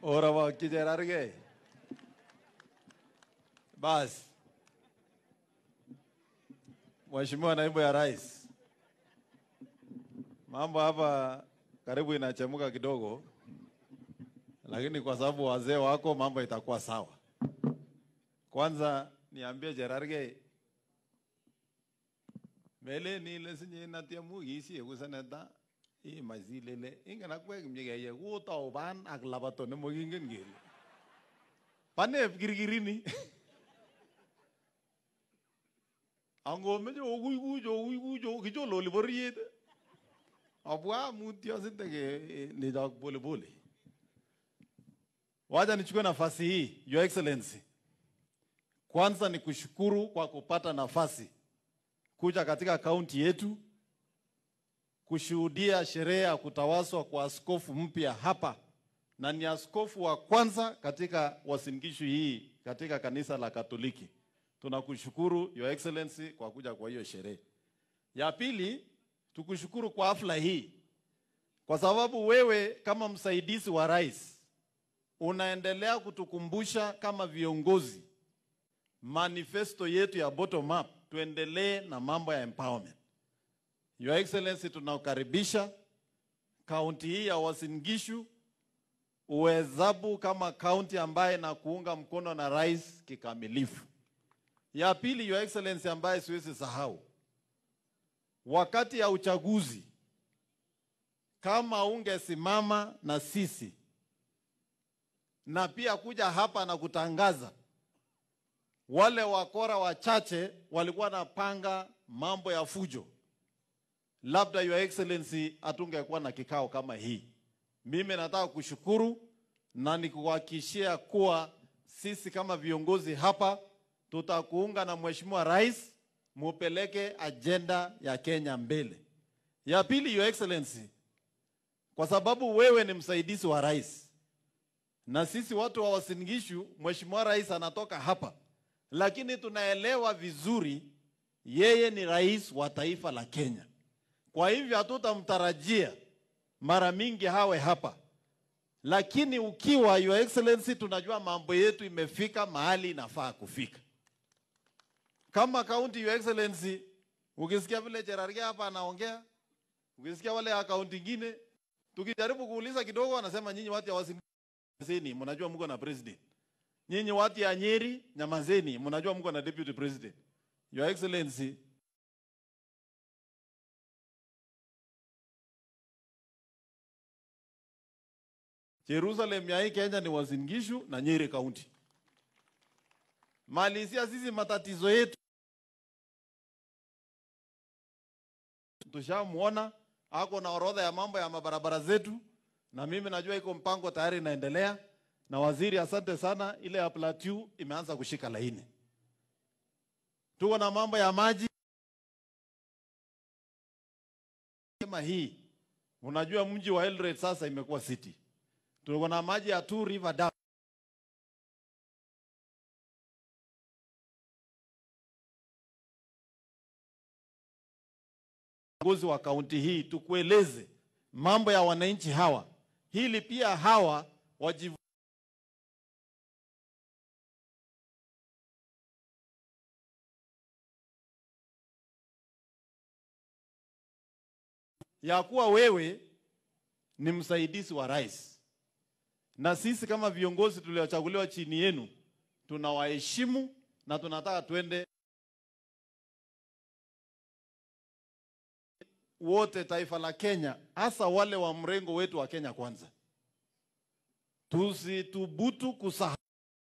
Ora wa kijerarge. Bas. Mheshimiwa Naibu ya Rais. Mambo hapa karibu inachemuka kidogo. Lakini kwa sababu wazee wako mambo itakuwa sawa. Kwanza niambie Jerarge. Mele ni lesinye natia mugi kusaneta I mazilele ingana kwek mnyege uta oban ak labato ne mogingen gel. Pane girgirini. Ango mejo ugujo kijo liboriet. Abwa mutio sitege ni dag pole pole. Wacha nichukue nafasi hii, Your Excellency. Kwanza ni kushukuru kwa kupata nafasi kuja katika kaunti yetu kushuhudia sherehe ya kutawazwa kwa askofu mpya hapa, na ni askofu wa kwanza katika Uasin Gishu hii katika kanisa la Katoliki. Tunakushukuru Your Excellency kwa kuja kwa hiyo sherehe. Ya pili, tukushukuru kwa hafla hii kwa sababu wewe kama msaidizi wa rais unaendelea kutukumbusha kama viongozi manifesto yetu ya bottom up, tuendelee na mambo ya empowerment. Your Excellency, tunakukaribisha kaunti hii ya Uasin Gishu uwezabu kama kaunti ambaye na kuunga mkono na rais kikamilifu. Ya pili, Your Excellency, ambaye siwezi sahau, wakati ya uchaguzi kama ungesimama na sisi na pia kuja hapa na kutangaza, wale wakora wachache walikuwa napanga mambo ya fujo, labda Your Excellency atungekuwa na kikao kama hii. Mimi nataka kushukuru na nikuhakikishia kuwa sisi kama viongozi hapa tutakuunga na Mheshimiwa Rais mupeleke agenda ya Kenya mbele. Ya pili, Your Excellency, kwa sababu wewe ni msaidizi wa rais na sisi watu wa Uasin Gishu, Mheshimiwa Rais anatoka hapa, lakini tunaelewa vizuri yeye ni rais wa taifa la Kenya. Kwa hivyo hatutamtarajia mara mingi hawe hapa. Lakini ukiwa Your Excellency, tunajua mambo yetu imefika mahali inafaa kufika. Kama kaunti, Your Excellency, ukisikia vile Jerarge hapa anaongea, ukisikia wale akaunti ingine, tukijaribu kuuliza kidogo wanasema nyinyi watu ya Uasin Gishu mnajua mko na president. Nyinyi watu ya Nyeri nyamazeni, mnajua mko na deputy president. Your Excellency, Jerusalem ya hii Kenya ni Uasin Gishu na Nyeri County. Malisia sisi matatizo yetu tushamuona, ako na orodha ya mambo ya mabarabara zetu, na mimi najua iko mpango tayari inaendelea. Na waziri, asante sana, ile ya Plateau imeanza kushika laini. Tuko na mambo ya maji kama hii. Unajua mji wa Eldoret sasa imekuwa city. Tuko na maji ya Two River Dam. Viongozi wa kaunti hii tukueleze mambo ya wananchi hawa. Hili pia hawa wajivu ya kuwa wewe ni msaidizi wa rais. Na sisi kama viongozi tuliochaguliwa chini yenu tunawaheshimu na tunataka tuende wote taifa la Kenya, hasa wale wa mrengo wetu wa Kenya Kwanza. Tusitubutu kusahau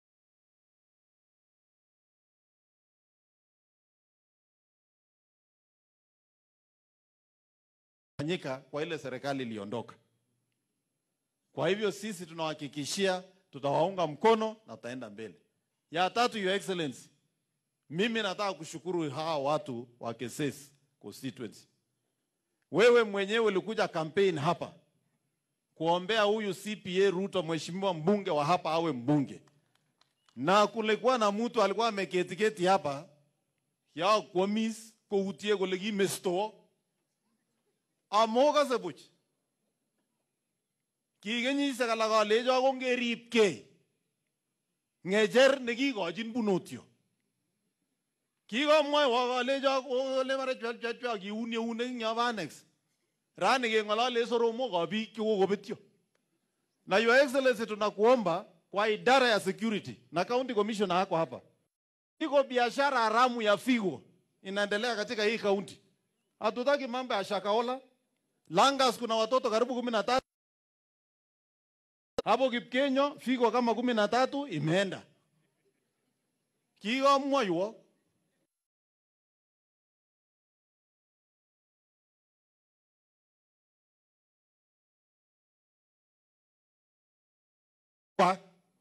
kwa ile serikali iliondoka. Kwa hivyo sisi tunawahakikishia tutawaunga mkono na tutaenda mbele. Ya tatu, Your Excellency, mimi nataka kushukuru hawa watu wa Kesesi constituency. Wewe mwenyewe ulikuja campaign hapa kuombea huyu CPA Ruto, mheshimiwa mbunge wa hapa, awe mbunge. Na kulikuwa na mtu alikuwa ameketi hapa ya komis ko utie kolegi mesto amoga sebuch. Kigenyisiek alak alecho kongeripkei ngecher nekikochin bunotyo. Kikomwoiwo kalecho ole mara chwechwa kiun eunek ing yo Annex. Rani keng'olole soromok biik chekokobetyo. Na Your Excellency, tunakuomba kwa idara ya security na county commissioner hako hapa, iko biashara haramu ya figo inaendelea katika hii county. Hatutaki mambo ya Shakahola. Langas kuna watoto karibu 13 hapo Kipkenyo, figo kama 13 imeenda. Kikomwoiwo pa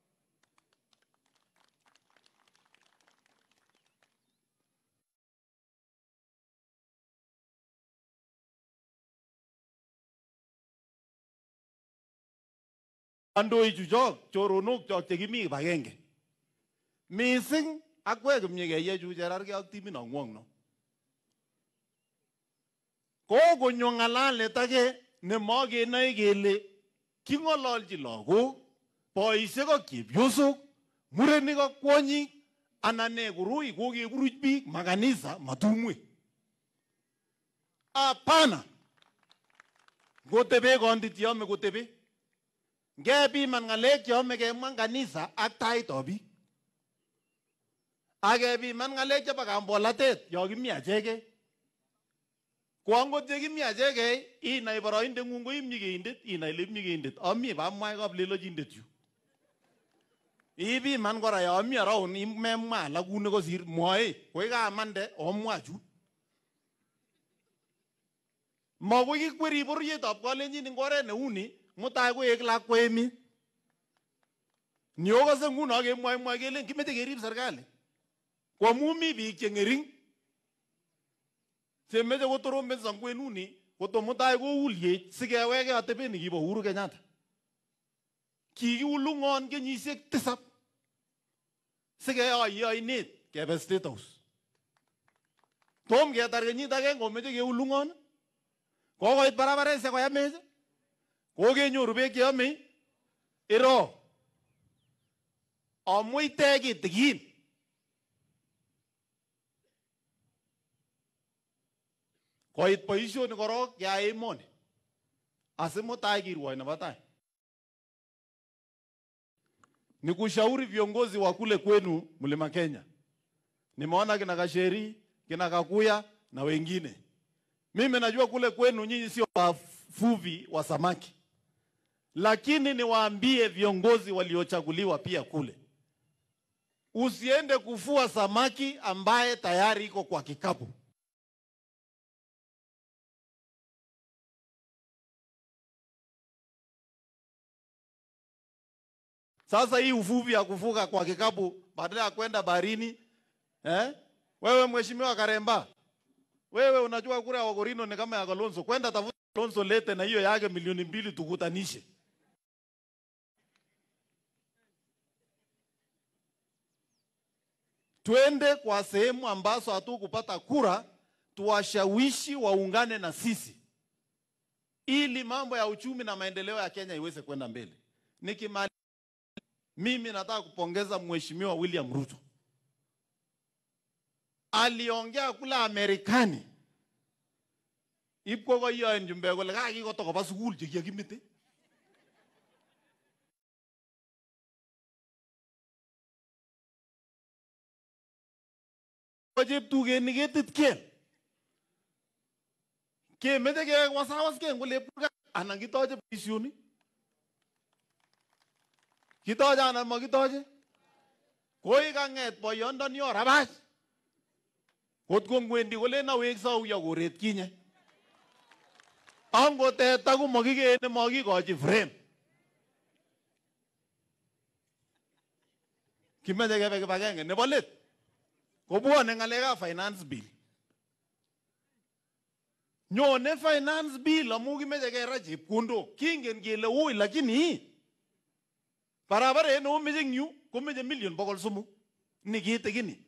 andoi chuchok choronok chok chekimi kibagenge mising akwek kimyekeye chu cherargei ak timit nongwong no. Kokonyo ng'alalet age nemokenoe kele king'ololchi lagok, boisiek ak chepyosok, murenik ak kwonyik, anan ne koroi kokeburuch biik makanisa matumwek. Hapana. Ngotebe kondit yome kotebe. Ngepiman ng'alek cheyome kemwa kanisa ak taitab biik. Akepiman ng'alek chebo kambolatet yo kimi achegei. Ko angot ye kimi achegei inai boroindeng'ung ko imnyigeindet, inai ile imnyigeindet. Ami bamwai kaplelochindet yu. Ipiman kora yo ami around memwa alak kuni kosir mwoe. Koi kamande omwa chu. Makoi kikweri bororietab kalenjin ing oret neuni mutai koek lakwa emet. Ni okose nguno kemwoe kelen kimeche kerib serikali. Kwa amu mi biik cheng'ering chemeche kotorombenso kwenuni koto mutai koulyech sikeweke atebet nekibo Uhuru Kenyatta. Kikiulung'on kenyisiek 7 sikeyoiye oinet kebe State House. Tom ketar kenyit agenge komeche keulung'on. Kokoit barabaresiek koyamech. Kokenyoru beek cheyomei. Iro amuite kitikin. Koit boisioni korok ya emoni. Asimutai kirwoi nebo tai. Ni kushauri viongozi wa kule kwenu Mlima Kenya. Nimeona kina Kasheri, kina Kakuya na wengine. Mimi najua kule kwenu nyinyi sio wavuvi wa samaki. Lakini niwaambie viongozi waliochaguliwa pia kule. Usiende kufua samaki ambaye tayari iko kwa kikapu. Sasa hii uvuvi ya kufuga kwa kikapu badala ya kwenda baharini, wewe mheshimiwa Karemba, wewe unajua kura ya Wagorino ni kama ya Kalonzo, kwenda tafuta Kalonzo lete na hiyo yake 2 milioni tukutanishe. Twende kwa sehemu ambazo hatukupata kura, tuwashawishi waungane na sisi ili mambo ya uchumi na maendeleo ya Kenya iweze kwenda mbele. Nikimaliza, mimi nataka kupongeza mheshimiwa William Ruto. Aliongea kula Amerikani. Ipko ko yoen jumbe kole kakikoto koba sukul chekikimite. Cheptuget ni ketit kel. Kemeche kewasawas ke ngole purga anan kitoche boisioni. Kitoche anan makitoche. Koi kang'et boyondoni orabach. Kotko ngwendi kole na weksa uya koret kinye. Angoteta ko makikene makikochi frame. Kimeche kebe kibagenge nebo let. Kobwone ng'alekab finance bill. Nyone finance bill amu kimeche kera chepkondok. Kingen kele ui lakini barabara eno meche ngyu komeche million 300. Ni kitigini.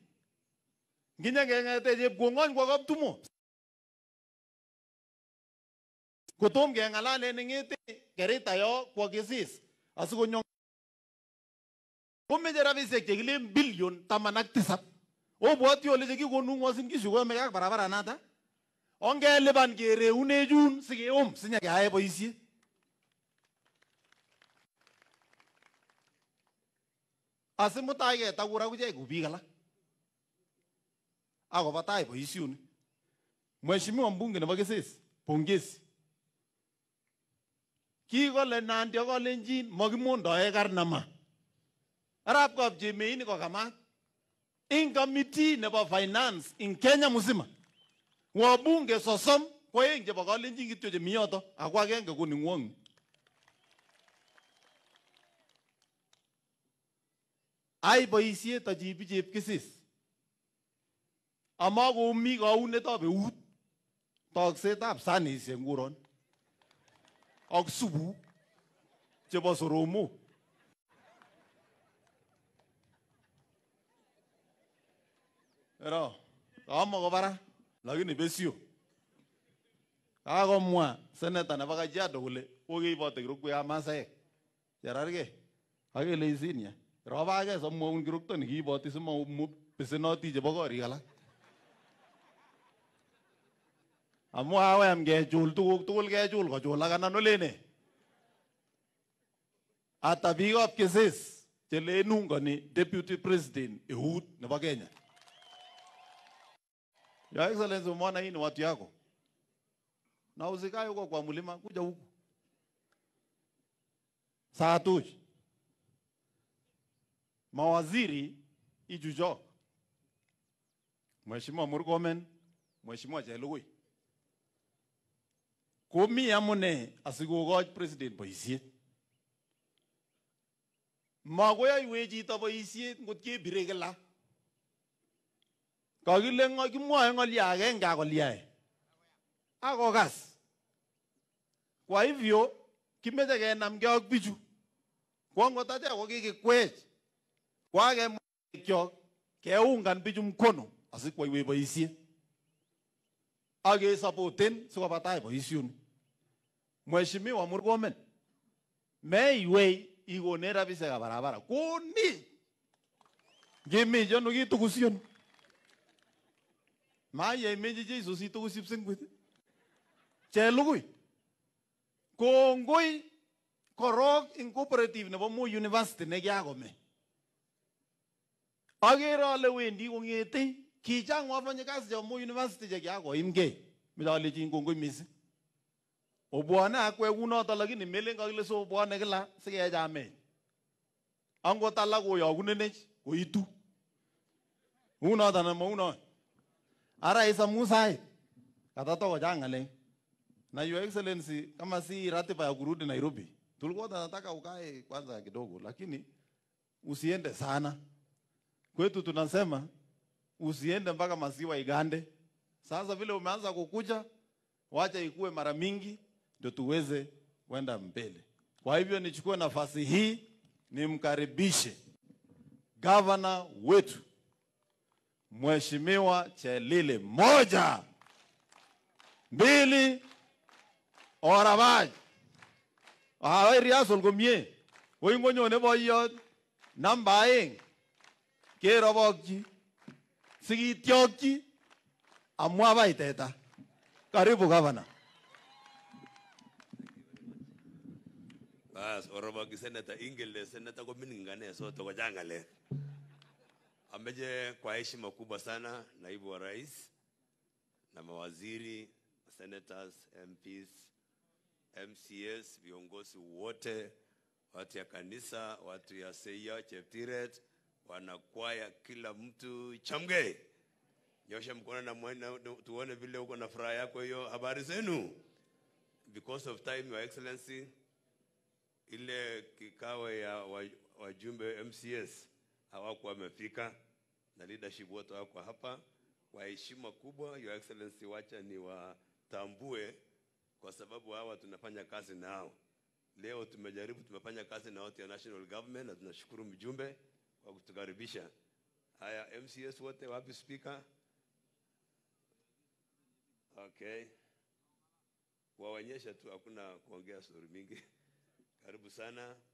Nginya keng'ete chepkong'ony kwa kaptumo. Kotom kengalalen ngete kerita yo kwa kisis asikonyo komeje rabisiek chekilen billion 17 obwoti ole chekikonu ngosin kishu komeke ak barabara nata ongeliban kereune jun sikeum sinya keae boisiet asimutai ketakura kuchek ku biik alak akoba tai boisioni. Mheshimiwa mbunge nebo Kisis, pongezi. Kikole Nandi akolenjin makimondoe karnama. Arap Kapjemeini kokamat in committee nebo finance in Kenya mzima. Wabunge 30 koeng chebo kalenjin kityo chemi yoto ako agenge ko ningwong. Ai boisiet ajibi chepkisis. Ama komi kaunetab eut toksetab sanisiek nguron ak subu chebo soromo. Ero, kama kobara lakini besio. Kakomwa seneta nebo Kajiado kole kokeibote kirukwekab masaek. Jararge, akele isinia. Robage somwaun kirukto ni kiiboti simo besenoti chebo korik alak. Amu awem kechul tuguk tugul kechul kochul ak anan olene. Ata biikab Kisis chelenungani deputy president eut nebo Kenya. Your Excellency, umeona hii ni watu yako. Na usikae huko kwa mlima, kuja huku. Saa tuji. Mawaziri ijujo. Mheshimiwa Murkomen, Mheshimiwa Chelugui. Komi amune asikokoch president boisiet. Makoyoiwech chito boisiet ngot kebire kila. Kakile kimwoe ng'olyo agenge akolyae. Akokas. Kwa hivyo kimeche kenamge ak bichu. Kwa ngotache ko kikikwech. Kwa kemwekyo keungan bichu mkono asikwaiwe boisiet. Ake supporten sikoba tai boisioni. Mheshimiwa Murkomen, meiwei ikone rabisiekab barabara. Koni. Ngemi jono kitukusion. Maye meji Jesu situkusip singwit. Chelugui. Kongoi korok in cooperative nebo Moi University nekiakome. Agere ale wendi kongete kichang wafanyakazi chebo Moi University chekiakoimgei. Milalejin kongoi mising. Obwane akwe kunoto lakini melen kakile so obwane kila sikechame. Angot alak koyokunenech koitu. Unoto na mauno. Ara isa Musai katato kochang ng'alek. Na Your Excellency, kama si ratiba ya kurudi Nairobi, tulikuwa tunataka ukae kwanza kidogo, lakini usiende sana. Kwetu tunasema usiende mpaka maziwa igande. Sasa vile umeanza kukuja, wacha ikue mara mingi ndio tuweze kwenda mbele. Kwa hivyo nichukue nafasi hii nimkaribishe gavana wetu Mheshimiwa Chelile. 1, 2, orabaj. Awai riasol komie. Woi ngonyone boiyot namba 2 kerobokchi sikityokchi amwa baiteta. Karibu gavana. Bas orobokchi seneta ingele seneta ko miningane soto ko jangale. Ameje kwa heshima kubwa sana naibu wa rais na mawaziri, senators, MPs, MCS, viongozi wote, watu ya kanisa, watu ya Seya, Cheptiret, wanakwaya, kila mtu chamge. Nyosha mkono na tuone vile uko na furaha yako hiyo. Habari zenu? Because of time, Your Excellency, ile kikao ya wajumbe MCS hawakuwa wamefika na leadership wote wako hapa. Kwa heshima kubwa, Your Excellency, wacha ni watambue kwa sababu hawa tunafanya kazi nao. Leo tumefanya kazi na wote ya national government na tunashukuru mjumbe kwa kutukaribisha. Haya MCS wote wapi speaker? Okay. kuwaonyesha tu, hakuna kuongea story mingi. Karibu sana.